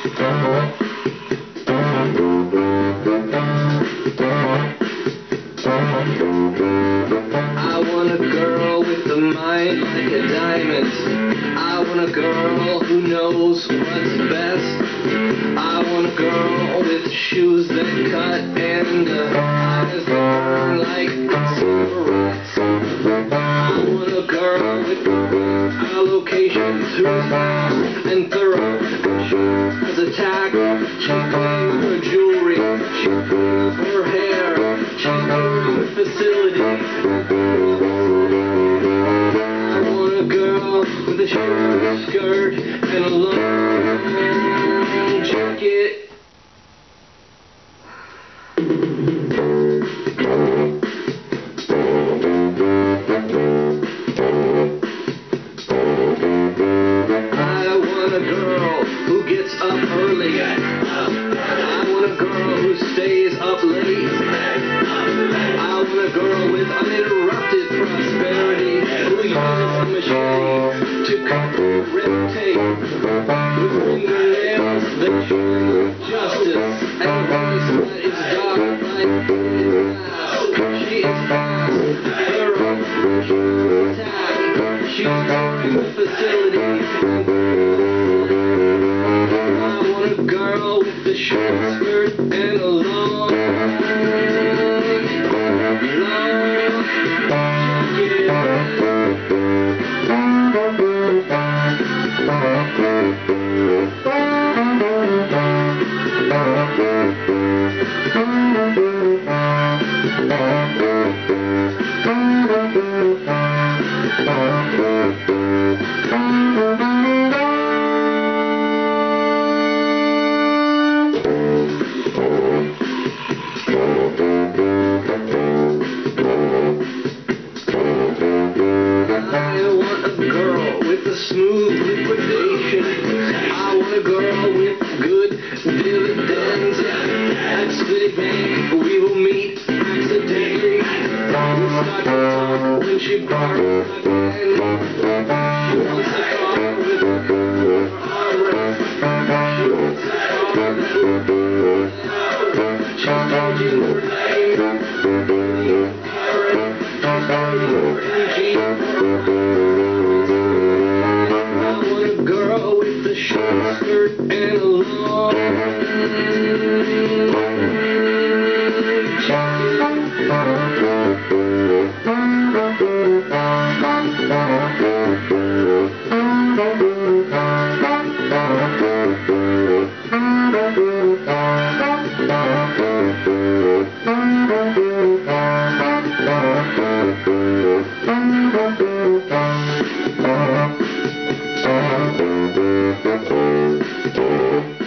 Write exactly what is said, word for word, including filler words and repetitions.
I want a girl with a mind like a diamond. I want a girl who knows what's best. I want a girl with shoes that cut and uh, eyes that burn like cigarettes. I want a girl with allocation through fast and thorough. As a tack, she cleans her jewelry, she cleans her hair, she cleans the facility. I want a girl with a short skirt and a long jacket. I want a girl who gets up early. I want a girl who stays up late. I want a girl with uninterrupted prosperity who uses a machete to cut red tape with fingernails that shine justice and a voice that is dark like glass. She is fast, thorough, she's attack, she's touring the facility. I want a girl with a short skirt and a long, long smooth liquidation. I want a girl with good dividends. At Citibank we will meet accidentally. We start to talk when she barks again. She wants a car with armrest. She wants a car that will she's changing her name. She's waiting for Angie. Girl with a short skirt and a long jacket.